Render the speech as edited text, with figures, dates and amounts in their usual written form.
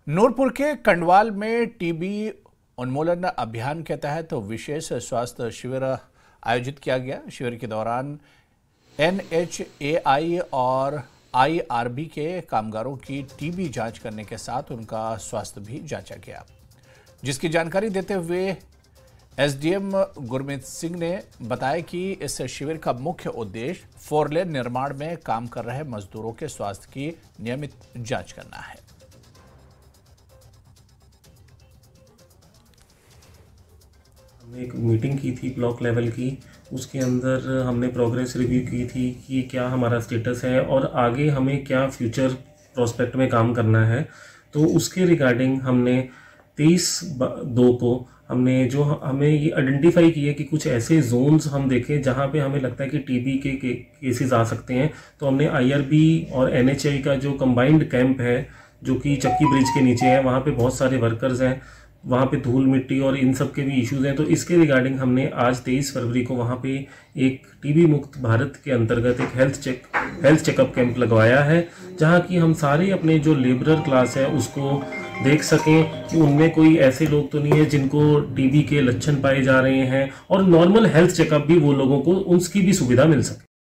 नूरपुर के कंडवाल में टीबी उन्मूलन अभियान के तहत विशेष स्वास्थ्य शिविर आयोजित किया गया। शिविर के दौरान एनएचएआई और आईआरबी के कामगारों की टीबी जांच करने के साथ उनका स्वास्थ्य भी जांचा गया, जिसकी जानकारी देते हुए एसडीएम गुरमीत सिंह ने बताया कि इस शिविर का मुख्य उद्देश्य 4 लेन निर्माण में काम कर रहे मजदूरों के स्वास्थ्य की नियमित जांच करना है। हमने एक मीटिंग की थी ब्लॉक लेवल की, उसके अंदर हमने प्रोग्रेस रिव्यू की थी कि क्या हमारा स्टेटस है और आगे हमें क्या फ्यूचर प्रोस्पेक्ट में काम करना है। तो उसके रिगार्डिंग हमने 23/2 को हमें ये आइडेंटिफाई किया कि कुछ ऐसे जोन्स हम देखें जहाँ पे हमें लगता है कि टीबी के केसेस आ सकते हैं। तो हमने आईआरबी और एनएचआई का जो कंबाइंड कैंप है जो कि चक्की ब्रिज के नीचे है, वहाँ पे बहुत सारे वर्कर्स हैं, वहाँ पे धूल मिट्टी और इन सब के भी इश्यूज हैं। तो इसके रिगार्डिंग हमने आज 23 फरवरी को वहाँ पे एक टीबी मुक्त भारत के अंतर्गत एक हेल्थ चेकअप कैंप लगवाया है, जहाँ की हम सारे अपने जो लेबरर क्लास है उसको देख सकें कि उनमें कोई ऐसे लोग तो नहीं है जिनको टीबी के लक्षण पाए जा रहे हैं, और नॉर्मल हेल्थ चेकअप भी वो लोगों को उसकी भी सुविधा मिल सके।